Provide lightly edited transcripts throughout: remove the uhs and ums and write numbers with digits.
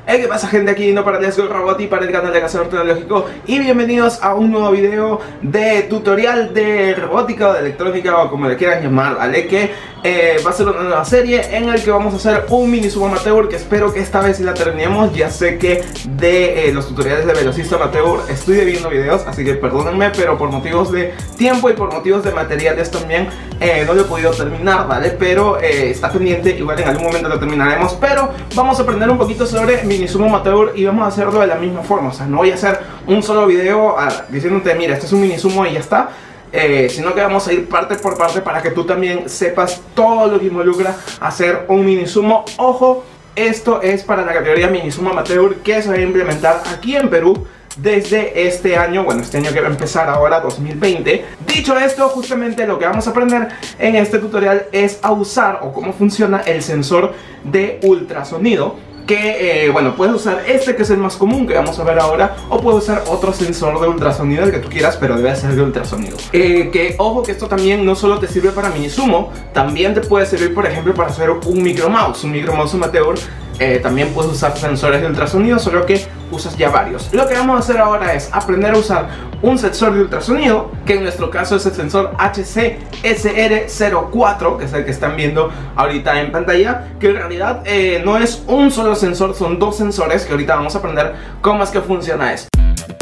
¿Qué pasa, gente? Aquí no para Let's Go Robot y para el canal de Cazador Tecnológico. Y bienvenidos a un nuevo video de tutorial de robótica o de electrónica, o como le quieran llamar, ¿vale? Que va a ser una nueva serie en el que vamos a hacer un mini sub amateur, que espero que esta vez sí la terminemos. Ya sé que de los tutoriales de velocista amateur estoy debiendo videos, así que perdónenme, pero por motivos de tiempo y por motivos de materiales también no lo he podido terminar, ¿vale? Pero está pendiente, igual en algún momento lo terminaremos. Pero vamos a aprender un poquito sobre mini sub amateur y vamos a hacerlo de la misma forma. O sea, no voy a hacer un solo video diciéndote, mira, este es un mini sumo y ya está, sino que vamos a ir parte por parte para que tú también sepas todo lo que involucra hacer un mini sumo. Ojo, esto es para la categoría mini sumo amateur, que se va a implementar aquí en Perú desde este año, bueno, este año que va a empezar ahora, 2020. Dicho esto, justamente lo que vamos a aprender en este tutorial es a usar o cómo funciona el sensor de ultrasonido. Que, bueno, puedes usar este, que es el más común que vamos a ver ahora, o puedes usar otro sensor de ultrasonido, el que tú quieras, pero debe ser de ultrasonido. Que ojo, que esto también no solo te sirve para mini sumo, también te puede servir, por ejemplo, para hacer un micro mouse amateur. También puedes usar sensores de ultrasonido, solo que usas ya varios. Lo que vamos a hacer ahora es aprender a usar un sensor de ultrasonido, que en nuestro caso es el sensor HC-SR04, que es el que están viendo ahorita en pantalla, que en realidad no es un solo sensor, son dos sensores, que ahorita vamos a aprender cómo es que funciona esto.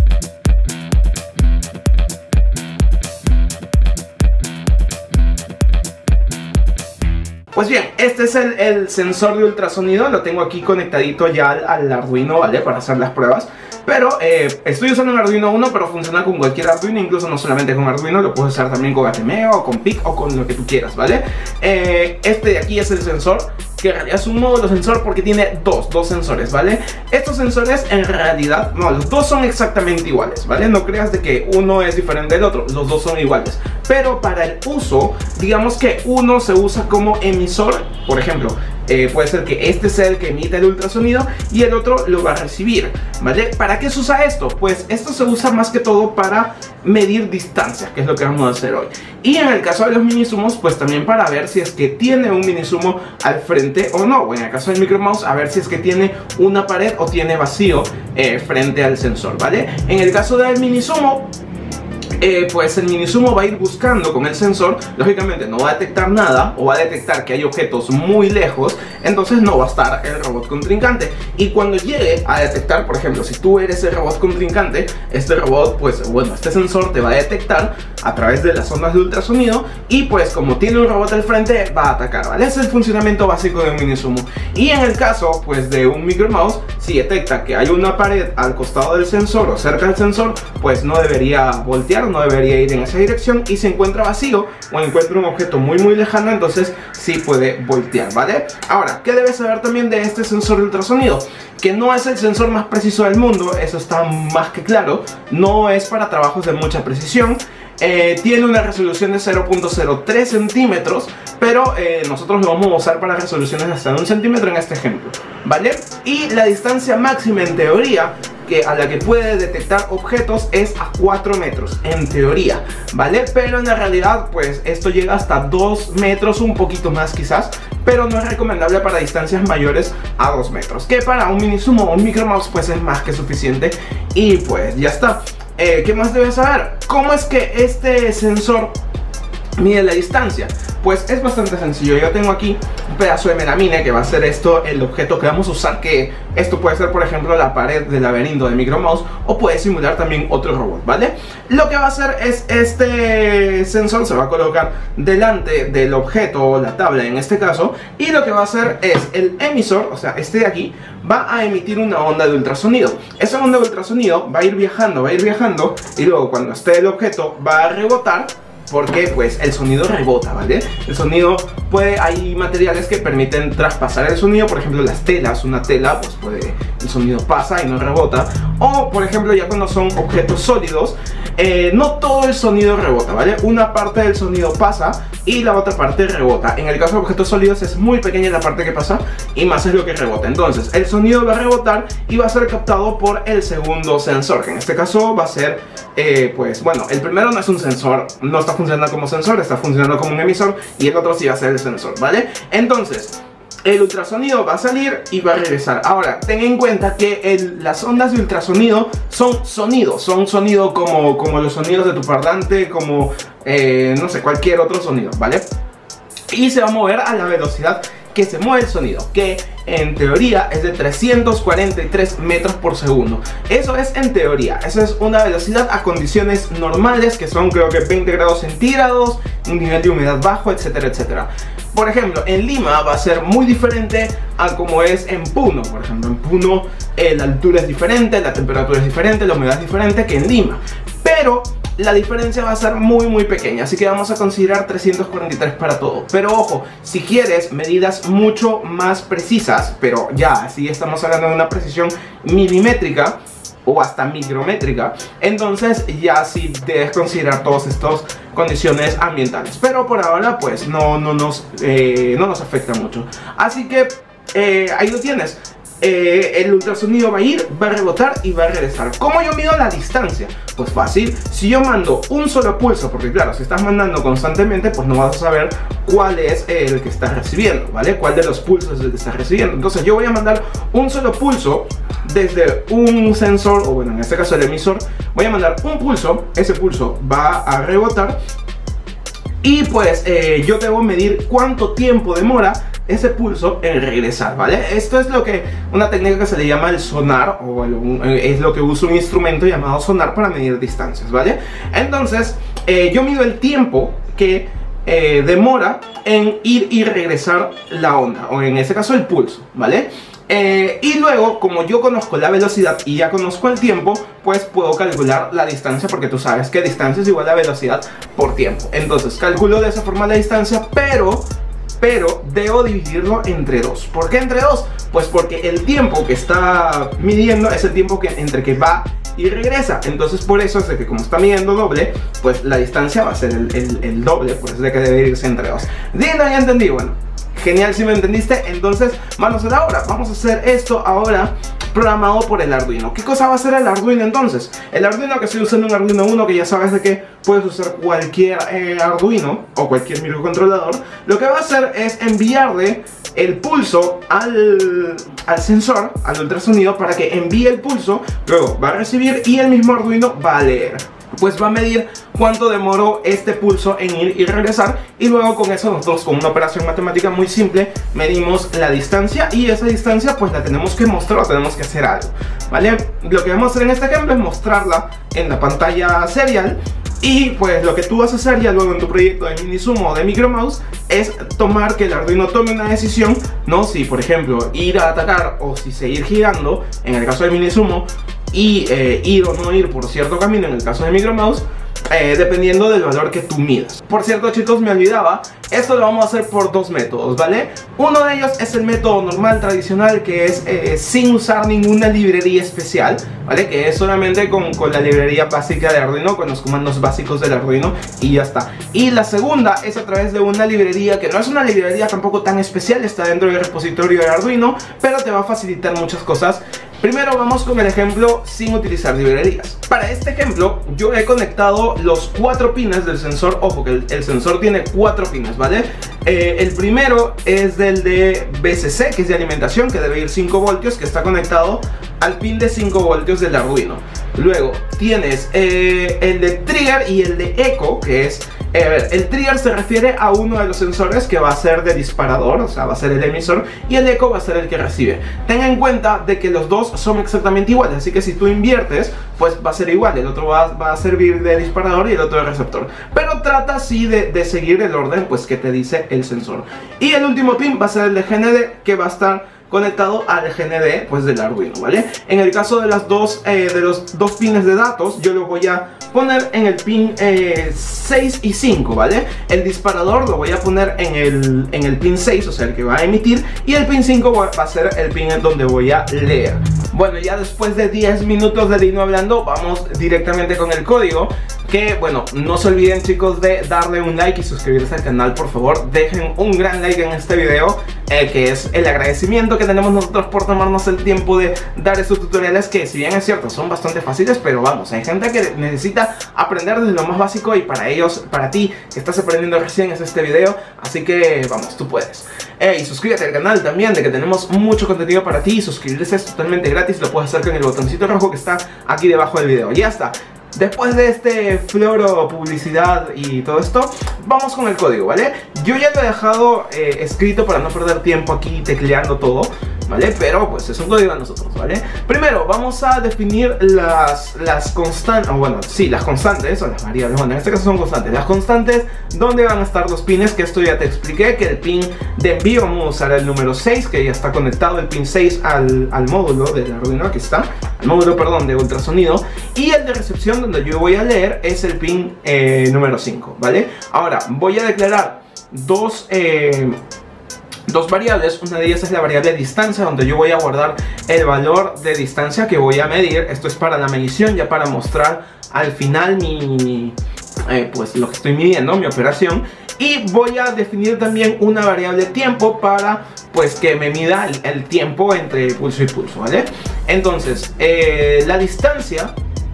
Pues bien, este es el sensor de ultrasonido, lo tengo aquí conectadito ya al Arduino, ¿vale? Para hacer las pruebas. Pero estoy usando un Arduino Uno, pero funciona con cualquier Arduino, incluso no solamente con Arduino, lo puedes usar también con ATmega o con PIC o con lo que tú quieras, ¿vale? Este de aquí es el sensor, que en realidad es un módulo sensor porque tiene dos sensores, ¿vale? Estos sensores en realidad, no, los dos son exactamente iguales, ¿vale? No creas de que uno es diferente del otro, los dos son iguales. Pero para el uso, digamos que uno se usa como emisor, por ejemplo. Puede ser que este sea el que emita el ultrasonido y el otro lo va a recibir, ¿vale? ¿Para qué se usa esto? Pues esto se usa más que todo para medir distancia, que es lo que vamos a hacer hoy. Y en el caso de los mini sumos, pues también para ver si es que tiene un mini sumo al frente o no. O en el caso del micro mouse, a ver si es que tiene una pared o tiene vacío frente al sensor, ¿vale? En el caso del mini sumo, pues el mini sumo va a ir buscando con el sensor. Lógicamente no va a detectar nada, o va a detectar que hay objetos muy lejos, entonces no va a estar el robot contrincante. Y cuando llegue a detectar, por ejemplo, si tú eres el robot contrincante, este robot, pues bueno, este sensor te va a detectar a través de las ondas de ultrasonido, y pues como tiene un robot al frente, va a atacar, ¿vale? Ese es el funcionamiento básico de un mini sumo. Y en el caso, pues de un micro mouse, si detecta que hay una pared al costado del sensor o cerca del sensor, pues no debería voltear, no debería ir en esa dirección, y si encuentra vacío o encuentra un objeto muy lejano, entonces sí puede voltear, ¿vale? Ahora, ¿qué debes saber también de este sensor de ultrasonido? Que no es el sensor más preciso del mundo, eso está más que claro. No es para trabajos de mucha precisión. Tiene una resolución de 0.03 centímetros, pero nosotros lo vamos a usar para resoluciones de hasta 1 centímetro en este ejemplo, ¿vale? Y la distancia máxima en teoría a la que puede detectar objetos es a 4 metros, en teoría, ¿vale? Pero en la realidad, pues esto llega hasta 2 metros, un poquito más quizás, pero no es recomendable para distancias mayores a 2 metros, que para un mini sumo o un micro mouse pues es más que suficiente. Y pues ya está. ¿Qué más debes saber? ¿Cómo es que este sensor mide la distancia? Pues es bastante sencillo. Yo tengo aquí un pedazo de melamine, que va a ser esto el objeto que vamos a usar, que esto puede ser, por ejemplo, la pared del laberinto de micro mouse, o puede simular también otro robot, ¿vale? Lo que va a hacer es, este sensor se va a colocar delante del objeto, la tabla en este caso, y lo que va a hacer es el emisor, o sea, este de aquí, va a emitir una onda de ultrasonido. Esa onda de ultrasonido va a ir viajando, y luego cuando esté el objeto va a rebotar, porque pues el sonido rebota, ¿vale? El sonido hay materiales que permiten traspasar el sonido, por ejemplo las telas, una tela, pues el sonido pasa y no rebota. O por ejemplo ya cuando son objetos sólidos, no todo el sonido rebota, ¿vale? Una parte del sonido pasa y la otra parte rebota. En el caso de objetos sólidos es muy pequeña la parte que pasa y más es lo que rebota. Entonces el sonido va a rebotar y va a ser captado por el segundo sensor, que en este caso va a ser, pues bueno, el primero no es un sensor, no está funcionando como sensor, está funcionando como un emisor, y el otro sí va a ser el sensor, ¿vale? Entonces, el ultrasonido va a salir y va a regresar. Ahora, ten en cuenta que las ondas de ultrasonido son sonido como los sonidos de tu parlante, como, no sé, cualquier otro sonido, ¿vale? Y se va a mover a la velocidad que se mueve el sonido, que en teoría es de 343 metros por segundo. Eso es en teoría, eso es una velocidad a condiciones normales, que son creo que 20 grados centígrados, un nivel de humedad bajo, etcétera, etcétera. Por ejemplo, en Lima va a ser muy diferente a como es en Puno. Por ejemplo, en Puno la altura es diferente, la temperatura es diferente, la humedad es diferente que en Lima. Pero la diferencia va a ser muy pequeña, así que vamos a considerar 343 para todo. Pero ojo, si quieres medidas mucho más precisas, pero ya, si estamos hablando de una precisión milimétrica o hasta micrométrica, entonces ya sí debes considerar todas estas condiciones ambientales. Pero por ahora pues no nos afecta mucho. Así que ahí lo tienes. El ultrasonido va a ir, va a rebotar y va a regresar. ¿Cómo yo mido la distancia? Pues fácil, si yo mando un solo pulso, porque claro, si estás mandando constantemente, pues no vas a saber cuál es el que estás recibiendo, ¿vale? Cuál de los pulsos es el que estás recibiendo. Entonces yo voy a mandar un solo pulso desde un sensor, o bueno, en este caso el emisor. Voy a mandar un pulso, ese pulso va a rebotar y pues yo debo medir cuánto tiempo demora ese pulso en regresar, ¿vale? Esto es una técnica que se le llama el sonar, o es lo que usa un instrumento llamado sonar para medir distancias, ¿vale? Entonces, yo mido el tiempo que demora en ir y regresar la onda, o en este caso el pulso, ¿vale? Y luego, como yo conozco la velocidad y ya conozco el tiempo, pues puedo calcular la distancia, porque tú sabes que distancia es igual a velocidad por tiempo. Entonces calculo de esa forma la distancia, pero debo dividirlo entre 2. ¿Por qué entre 2? Pues porque el tiempo que está midiendo es el tiempo entre que va y regresa. Entonces por eso es de que como está midiendo doble, pues la distancia va a ser el doble. Por eso es de que debe irse entre 2. Dino, ya entendí. Bueno, genial si me entendiste. Entonces vamos a hacer ahora. Vamos a hacer esto ahora programado por el Arduino. ¿Qué cosa va a hacer el Arduino entonces? El Arduino, que estoy usando un Arduino Uno, que ya sabes de que puedes usar cualquier Arduino o cualquier microcontrolador, lo que va a hacer es enviarle el pulso al sensor, al ultrasonido, para que envíe el pulso, luego va a recibir y el mismo Arduino va a leer. Pues va a medir cuánto demoró este pulso en ir y regresar, y luego con eso nosotros, con una operación matemática muy simple, medimos la distancia, y esa distancia pues la tenemos que mostrar, tenemos que hacer algo, ¿vale? Lo que vamos a hacer en este ejemplo es mostrarla en la pantalla serial. Y pues lo que tú vas a hacer ya luego en tu proyecto de MiniSumo o de Micromouse es tomar que el Arduino tome una decisión, ¿no? Si por ejemplo ir a atacar o si seguir girando en el caso de MiniSumo, y ir o no ir por cierto camino en el caso de Micromouse, dependiendo del valor que tú midas. Por cierto, chicos, me olvidaba, esto lo vamos a hacer por dos métodos, ¿vale? Uno de ellos es el método normal, tradicional, que es sin usar ninguna librería especial, ¿vale? Que es solamente con la librería básica de Arduino, con los comandos básicos del Arduino, y ya está. Y la segunda es a través de una librería que no es una librería tampoco tan especial, está dentro del repositorio de Arduino, pero te va a facilitar muchas cosas. Primero vamos con el ejemplo sin utilizar librerías. Para este ejemplo yo he conectado los 4 pines del sensor. Ojo que el sensor tiene 4 pines, ¿vale? El primero es del de VCC, que es de alimentación, que debe ir 5 voltios, que está conectado al pin de 5 voltios del Arduino. Luego tienes el de trigger y el de eco, que es... el trigger se refiere a uno de los sensores que va a ser de disparador, o sea, va a ser el emisor, y el eco va a ser el que recibe. Ten en cuenta de que los dos son exactamente iguales, así que si tú inviertes, pues va a ser igual. El otro va a servir de disparador y el otro de receptor. Pero trata sí de seguir el orden pues que te dice el sensor. Y el último pin va a ser el de GND, que va a estar conectado al GND pues del Arduino, ¿vale? En el caso de los dos pines de datos, yo lo voy a poner en el pin 6 y 5, ¿vale? El disparador lo voy a poner en el pin 6, o sea, el que va a emitir, y el pin 5 va a ser el pin en donde voy a leer. Bueno, ya después de 10 minutos de Dino hablando, vamos directamente con el código. que bueno, no se olviden chicos de darle un like y suscribirse al canal, por favor. Dejen un gran like en este video, que es el agradecimiento que tenemos nosotros por tomarnos el tiempo de dar estos tutoriales, que si bien es cierto son bastante fáciles, pero vamos, hay gente que necesita aprender desde lo más básico, y para ellos, para ti que estás aprendiendo recién, es este video. Así que vamos, tú puedes. Y suscríbete al canal también, de que tenemos mucho contenido para ti. Suscribirse es totalmente gratis, lo puedes hacer con el botoncito rojo que está aquí debajo del video. Ya está. Después de este floro, publicidad y todo esto, vamos con el código, ¿vale? Yo ya lo he dejado escrito para no perder tiempo aquí tecleando todo, ¿vale? Pero pues es un código de nosotros, ¿vale? Primero vamos a definir las constantes, bueno, sí, las constantes o las variables. Bueno, en este caso son constantes. Las constantes, ¿dónde van a estar los pines? Que esto ya te expliqué, que el pin de envío vamos a usar el número 6, que ya está conectado el pin 6 al módulo del Arduino, aquí está, al módulo, perdón, de ultrasonido. Y el de recepción, donde yo voy a leer, es el pin número 5, ¿vale? Ahora voy a declarar dos variables. Una de ellas es la variable distancia, donde yo voy a guardar el valor de distancia que voy a medir. Esto es para la medición, ya para mostrar al final pues lo que estoy midiendo, mi operación. Y voy a definir también una variable tiempo para pues que me mida el tiempo entre pulso y pulso, ¿vale? Entonces, la distancia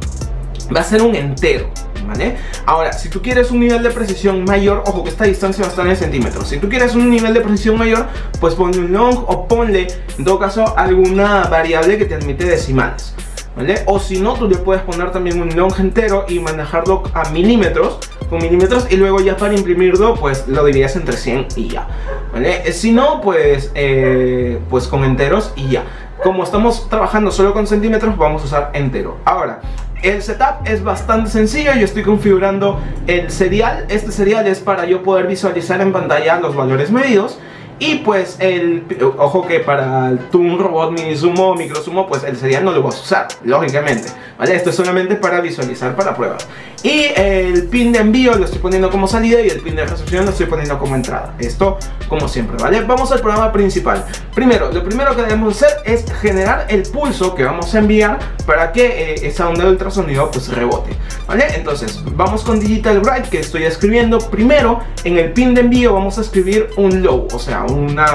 va a ser un entero, ¿vale? Ahora, si tú quieres un nivel de precisión mayor, ojo que esta distancia va a estar en centímetros. Si tú quieres un nivel de precisión mayor, pues ponle un long, o ponle, en todo caso, alguna variable que te admite decimales, ¿vale? O si no, tú le puedes poner también un long entero y manejarlo a milímetros, con milímetros, y luego ya para imprimirlo, pues lo divides entre 100 y ya, ¿vale? Si no, pues con enteros y ya. Como estamos trabajando solo con centímetros, vamos a usar entero. Ahora, el setup es bastante sencillo. Yo estoy configurando el serial. Este serial es para yo poder visualizar en pantalla los valores medidos. Y pues ojo que para el Toon Robot Mini Sumo o Micro Sumo, pues el serial no lo vas a usar, lógicamente, ¿vale? Esto es solamente para visualizar, para pruebas. Y el pin de envío lo estoy poniendo como salida, y el pin de recepción lo estoy poniendo como entrada. Esto como siempre, ¿vale? Vamos al programa principal. Lo primero que debemos hacer es generar el pulso que vamos a enviar para que esa onda de ultrasonido pues rebote, ¿vale? Entonces vamos con Digital Write, que estoy escribiendo. Primero en el pin de envío vamos a escribir un low, o sea,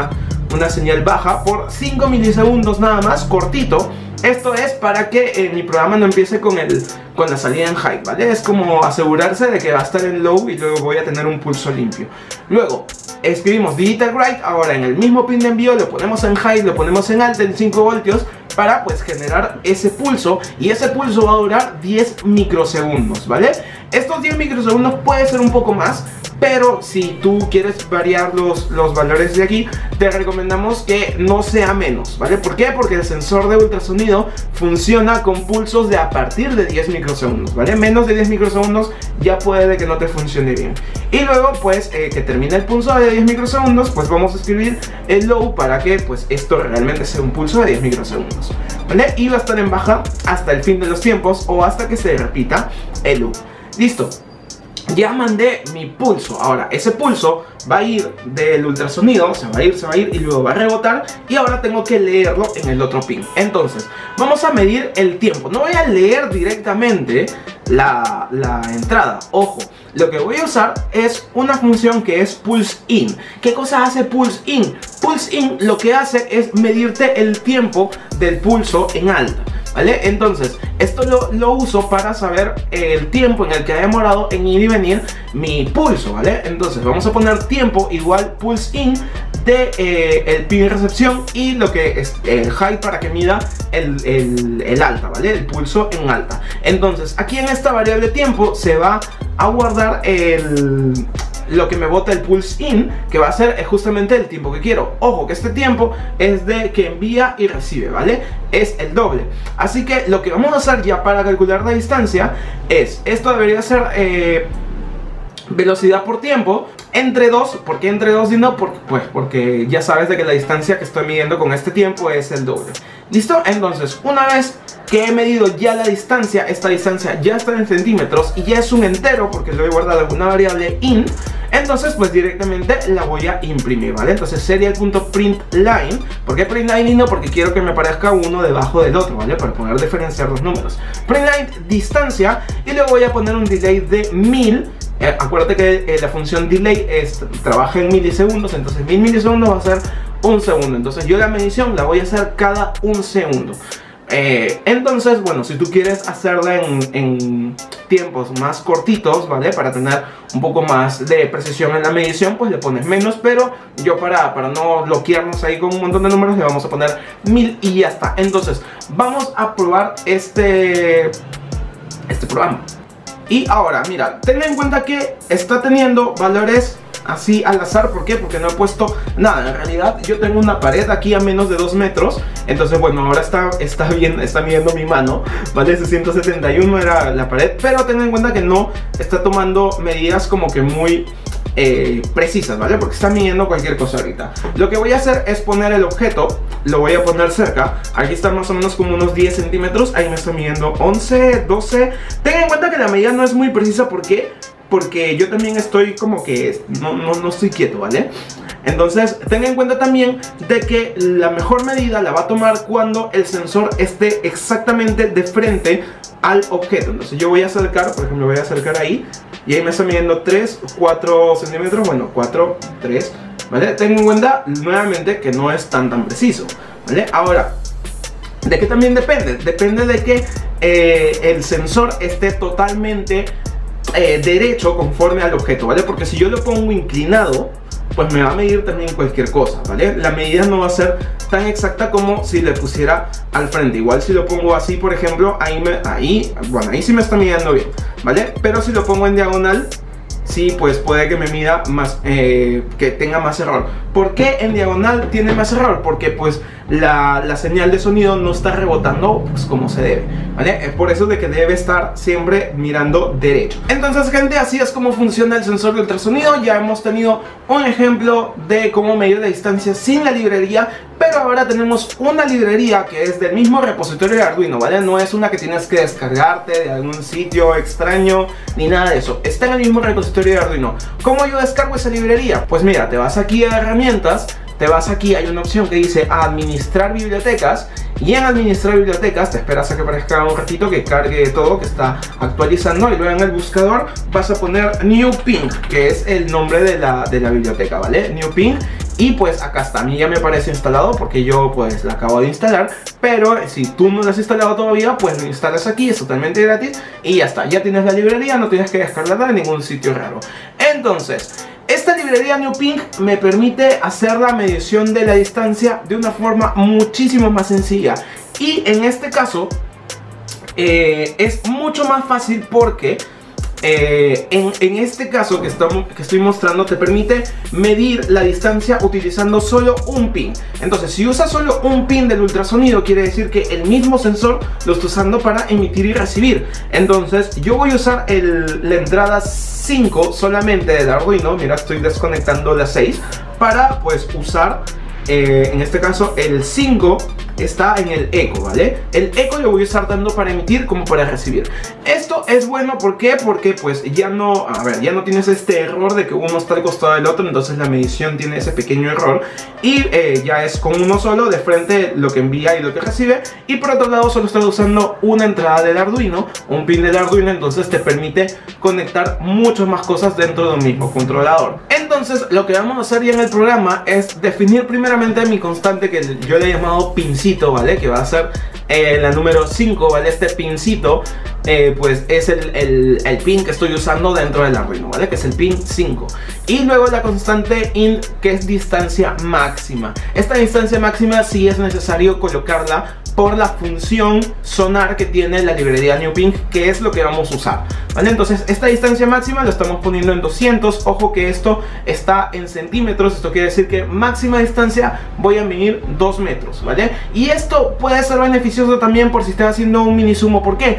una señal baja por 5 milisegundos nada más, cortito. Esto es para que mi programa no empiece con la salida en high, ¿vale? Es como asegurarse de que va a estar en low y luego voy a tener un pulso limpio. Luego escribimos Digital Write. Ahora en el mismo pin de envío lo ponemos en high, lo ponemos en alta, en 5 voltios, para pues generar ese pulso, y ese pulso va a durar 10 microsegundos, ¿vale? Estos 10 microsegundos puede ser un poco más, pero si tú quieres variar los valores de aquí, te recomendamos que no sea menos, ¿vale? ¿Por qué? Porque el sensor de ultrasonido funciona con pulsos de a partir de 10 microsegundos, ¿vale? Menos de 10 microsegundos ya puede que no te funcione bien. Y luego, pues, que termine el pulso de 10 microsegundos, pues vamos a escribir el low para que, pues, esto realmente sea un pulso de 10 microsegundos, ¿vale? Y va a estar en baja hasta el fin de los tiempos, o hasta que se repita el loop. Listo. Ya mandé mi pulso. Ahora ese pulso va a ir del ultrasonido, se va a ir y luego va a rebotar, y ahora tengo que leerlo en el otro pin. Entonces vamos a medir el tiempo. No voy a leer directamente la entrada. Ojo, lo que voy a usar es una función que es pulse in. ¿Qué cosa hace pulse in? Pulse in lo que hace es medirte el tiempo del pulso en alta, ¿vale? Entonces, esto lo uso para saber el tiempo en el que ha demorado en ir y venir mi pulso, ¿vale? Entonces, vamos a poner tiempo igual pulse in de el pin recepción, y lo que es el high para que mida el alta, ¿vale? El pulso en alta. Entonces, aquí en esta variable tiempo se va a guardar lo que me bota el pulse in, que va a ser justamente el tiempo que quiero. Ojo que este tiempo es de que envía y recibe, ¿vale? Es el doble. Así que lo que vamos a hacer ya para calcular la distancia es, esto debería ser velocidad por tiempo entre 2. ¿Por qué entre 2 y no? Porque ya sabes de que la distancia que estoy midiendo con este tiempo es el doble. ¿Listo? Entonces, una vez que he medido ya la distancia, esta distancia ya está en centímetros y ya es un entero porque lo he guardado en una variable in, Entonces pues directamente la voy a imprimir, ¿vale? Entonces serial.println. ¿Por qué println y no? Porque quiero que me aparezca uno debajo del otro, ¿vale? Para poder diferenciar los números. Println distancia, y luego voy a poner un delay de 1000. Acuérdate que la función delay trabaja en milisegundos, entonces 1000 milisegundos va a ser un segundo. Entonces yo la medición la voy a hacer cada un segundo. Entonces, bueno, si tú quieres hacerla en tiempos más cortitos, ¿vale? Para tener un poco más de precisión en la medición, pues le pones menos. Pero yo para no bloquearnos ahí con un montón de números, le vamos a poner 1000 y ya está. Entonces, vamos a probar este programa. Y ahora, mira, ten en cuenta que está teniendo valores así al azar. ¿Por qué? Porque no he puesto nada. En realidad yo tengo una pared aquí a menos de 2 metros. Entonces bueno, ahora está midiendo mi mano, ¿vale? 671 era la pared. Pero ten en cuenta que no está tomando medidas como que muy precisas, ¿vale? Porque está midiendo cualquier cosa ahorita. Lo que voy a hacer es poner el objeto, lo voy a poner cerca. Aquí está más o menos como unos 10 centímetros. Ahí me está midiendo 11, 12. Ten en cuenta que la medida no es muy precisa. ¿Por qué? Porque yo también estoy como que no estoy quieto, ¿vale? Entonces ten en cuenta también de que la mejor medida la va a tomar cuando el sensor esté exactamente de frente al objeto. Entonces yo voy a acercar, por ejemplo voy a acercar ahí, y ahí me está midiendo 3, 4 centímetros, bueno 4, 3, ¿vale? Ten en cuenta nuevamente que no es tan preciso, ¿vale? Ahora, ¿de qué también depende? Depende de que el sensor esté totalmente derecho conforme al objeto, ¿vale? Porque si yo lo pongo inclinado, pues me va a medir también cualquier cosa, ¿vale? La medida no va a ser tan exacta como si le pusiera al frente. Igual si lo pongo así, por ejemplo, ahí sí me está midiendo bien, ¿vale? Pero si lo pongo en diagonal, sí, pues puede que me mida más, que tenga más error. ¿Por qué en diagonal tiene más error? Porque pues la señal de sonido no está rebotando pues como se debe, ¿vale? Es por eso de que debe estar siempre mirando derecho. Entonces gente, así es como funciona el sensor de ultrasonido. Ya hemos tenido un ejemplo de cómo medir la distancia sin la librería, pero ahora tenemos una librería que es del mismo repositorio de Arduino, ¿vale? No es una que tienes que descargarte de algún sitio extraño ni nada de eso. Está en el mismo repositorio de Arduino. ¿Cómo yo descargo esa librería? Pues mira, te vas aquí a herramientas, te vas aquí, hay una opción que dice administrar bibliotecas, y en administrar bibliotecas te esperas a que aparezca un ratito que cargue todo, que está actualizando, y luego en el buscador vas a poner New Ping, que es el nombre de la biblioteca, ¿vale? New Ping. Y pues acá está, a mí ya me parece instalado porque yo pues la acabo de instalar. Pero si tú no la has instalado todavía, pues lo instalas aquí, es totalmente gratis y ya está. Ya tienes la librería, no tienes que descargarla de ningún sitio raro. Entonces, esta librería New Ping me permite hacer la medición de la distancia de una forma muchísimo más sencilla. Y en este caso es mucho más fácil porque en este caso que estoy mostrando te permite medir la distancia utilizando solo un pin. Entonces si usas solo un pin del ultrasonido, quiere decir que el mismo sensor lo está usando para emitir y recibir. Entonces yo voy a usar la entrada 5 solamente del Arduino. Mira, estoy desconectando la 6 para pues usar en este caso el 5 está en el eco, ¿vale? El eco lo voy a usar tanto para emitir como para recibir. Esto es bueno, ¿por qué? Porque pues ya no tienes este error de que uno está al costado del otro, entonces la medición tiene ese pequeño error. Y ya es con uno solo de frente lo que envía y lo que recibe. Y por otro lado solo estás usando una entrada del Arduino, un pin del Arduino, entonces te permite conectar muchas más cosas dentro de un mismo controlador. Entonces lo que vamos a hacer ya en el programa es definir primeramente mi constante, que yo le he llamado pincito, ¿vale? Que va a ser la número 5, ¿vale? Este pincito pues es el pin que estoy usando dentro del Arduino, ¿vale? Que es el pin 5. Y luego la constante int, que es distancia máxima. Esta distancia máxima sí es necesario colocarla por la función sonar que tiene la librería New Ping, que es lo que vamos a usar, ¿vale? Entonces esta distancia máxima la estamos poniendo en 200. Ojo que esto está en centímetros. Esto quiere decir que máxima distancia voy a medir 2 metros, ¿vale? Y esto puede ser beneficioso también por si estás haciendo un mini sumo. ¿Por qué? Porque a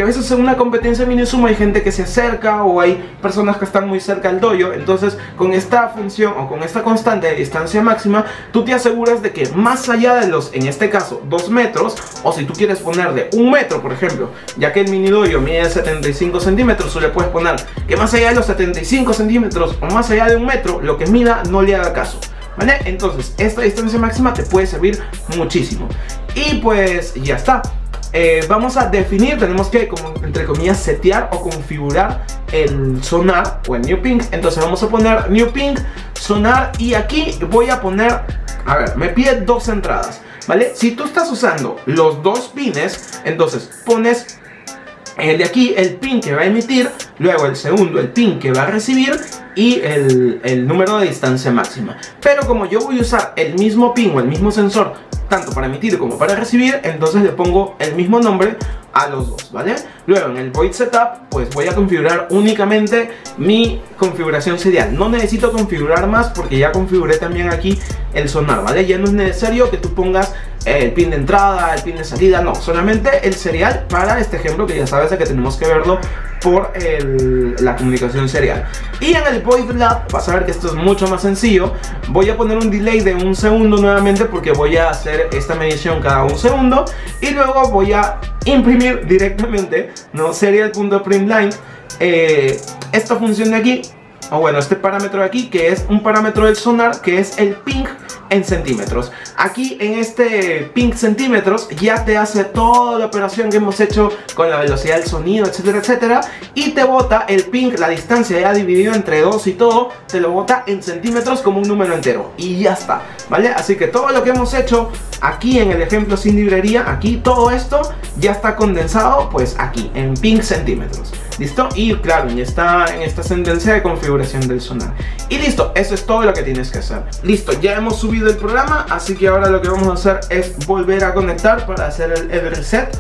veces en una competencia de mini sumo hay gente que se acerca o hay personas que están muy cerca al dojo. Entonces con esta función o con esta constante de distancia máxima, tú te aseguras de que más allá de los, en este caso, 2 metros, o si tú quieres poner de 1 metro, por ejemplo, ya que el mini dojo mide 75 centímetros, tú le puedes poner que más allá de los 75 centímetros o más allá de 1 metro, lo que mida no le haga caso, ¿vale? Entonces esta distancia máxima te puede servir muchísimo. Y pues ya está. Vamos a definir, tenemos que, como entre comillas, setear o configurar el sonar o el new ping. Entonces vamos a poner new ping, sonar, y aquí voy a poner, a ver, me pide 2 entradas, ¿vale? Si tú estás usando los 2 pines, entonces pones el de aquí, el pin que va a emitir, luego el segundo, el pin que va a recibir, y el número de distancia máxima. Pero como yo voy a usar el mismo pin o el mismo sensor tanto para emitir como para recibir, entonces le pongo el mismo nombre a los dos, ¿vale? Luego en el void setup pues voy a configurar únicamente mi configuración serial. No necesito configurar más porque ya configuré también aquí el sonar, ¿vale? Ya no es necesario que tú pongas el pin de entrada, el pin de salida, no, solamente el serial para este ejemplo, que ya sabes que tenemos que verlo por la comunicación serial. Y en el void lab vas a ver que esto es mucho más sencillo. Voy a poner un delay de 1 segundo nuevamente porque voy a hacer esta medición cada 1 segundo, y luego voy a imprimir directamente, ¿no? Serial.println, esta función de aquí, o bueno, este parámetro de aquí, que es un parámetro del sonar, que es el ping en centímetros. Aquí en este ping centímetros ya te hace toda la operación que hemos hecho con la velocidad del sonido, etcétera, etcétera, y te bota el ping, la distancia ya dividido entre 2 y todo, te lo bota en centímetros como un número entero, y ya está, ¿vale? Así que todo lo que hemos hecho aquí en el ejemplo sin librería, aquí todo esto ya está condensado pues aquí en ping centímetros. ¿Listo? Y claro, en esta sentencia de configuración del sonar. Y listo, eso es todo lo que tienes que hacer. Listo, ya hemos subido el programa, así que ahora lo que vamos a hacer es volver a conectar para hacer el reset.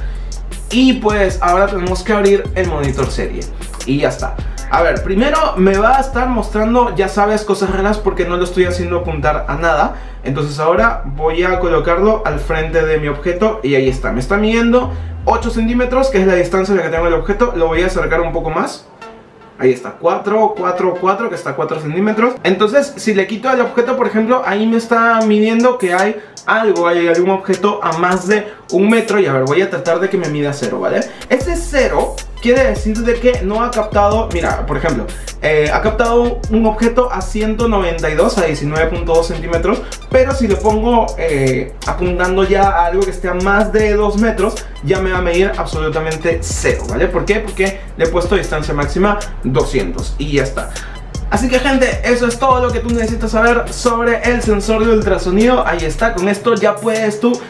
Y pues ahora tenemos que abrir el monitor serie. Y ya está. A ver, primero me va a estar mostrando, ya sabes, cosas raras porque no lo estoy haciendo apuntar a nada. Entonces ahora voy a colocarlo al frente de mi objeto y ahí está. Me está midiendo 8 centímetros, que es la distancia en la que tengo el objeto. Lo voy a acercar un poco más. Ahí está, 4, 4, 4, que está a 4 centímetros. Entonces, si le quito el objeto, por ejemplo, ahí me está midiendo que hay algún objeto a más de 1 metro. Y a ver, voy a tratar de que me mida 0, ¿vale? Este 0 quiere decir de que no ha captado, mira, por ejemplo, ha captado un objeto a 192, a 19.2 centímetros, pero si le pongo apuntando ya a algo que esté a más de 2 metros, ya me va a medir absolutamente 0, ¿vale? ¿Por qué? Porque le he puesto distancia máxima 200 y ya está. Así que gente, eso es todo lo que tú necesitas saber sobre el sensor de ultrasonido. Ahí está, con esto ya puedes tú,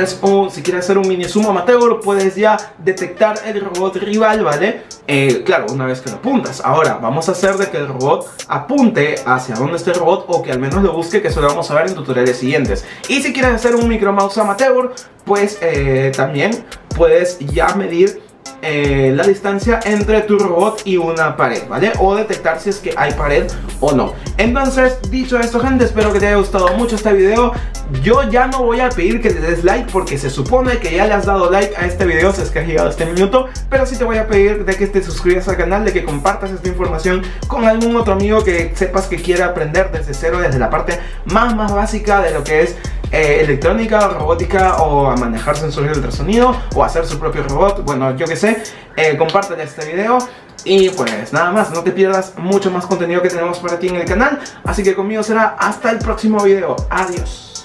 si quieres hacer un mini sumo amateur, puedes ya detectar el robot rival, ¿vale? Claro, una vez que lo apuntas. Ahora, vamos a hacer de que el robot apunte hacia donde esté el robot, o que al menos lo busque, que eso lo vamos a ver en tutoriales siguientes. Y si quieres hacer un micro mouse amateur, pues también puedes ya medir la distancia entre tu robot y una pared, ¿vale? O detectar si es que hay pared o no. Entonces, dicho esto, gente, espero que te haya gustado mucho este video. Yo ya no voy a pedir que le des like porque se supone que ya le has dado like a este video si es que has llegado a este minuto, pero sí te voy a pedir de que te suscribas al canal, de que compartas esta información con algún otro amigo que sepas que quiera aprender desde cero, desde la parte más básica de lo que es electrónica, robótica, o a manejar sensores de ultrasonido, o hacer su propio robot, bueno, yo que sé. Compártele este video. Y pues nada más, no te pierdas mucho más contenido que tenemos para ti en el canal. Así que conmigo será hasta el próximo video. Adiós.